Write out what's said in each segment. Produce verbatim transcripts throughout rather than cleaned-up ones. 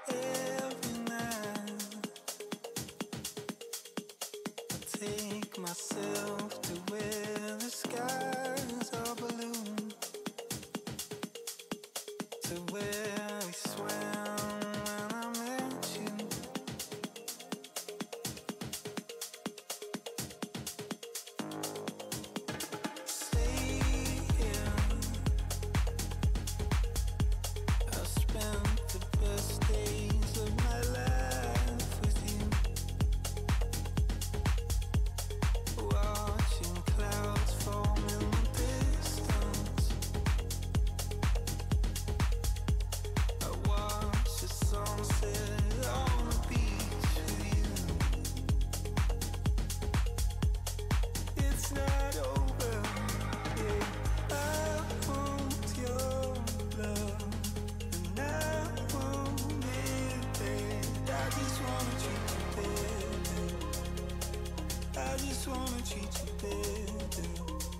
Every night I take myself to where the skies are blue, to where we swam when I met you. Stay here. I've spent the best days of my life with you, watching clouds form in the distance. I watch the sunset on the beach with you. It's not over, yeah. I want your love, and I want it bad. I just wanna treat you better. I just wanna treat you better.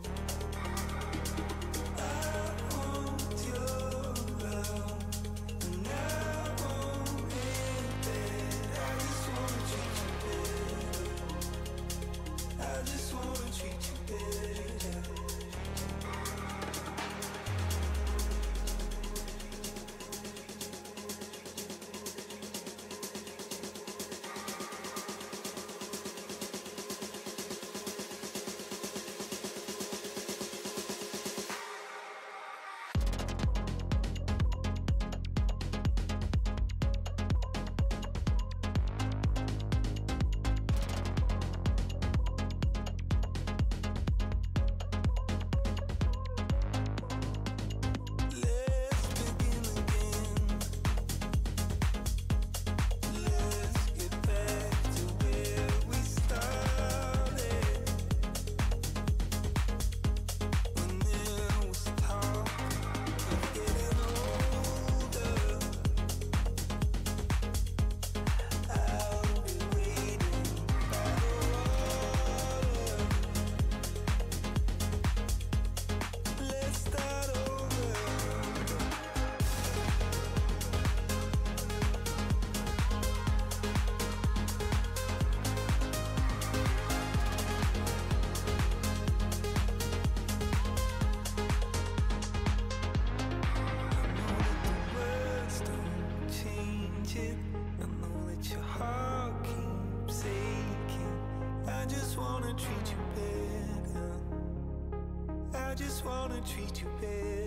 I want your love, and I want it bad. I just wanna treat you better. I just wanna treat you better. Let's begin again. Let's get back to where we started, when there was talk of getting older. I'll be waiting by the water. Let's start over. Words don't change it. I know that your heart keeps aching. I just wanna treat you better. I just wanna treat you better.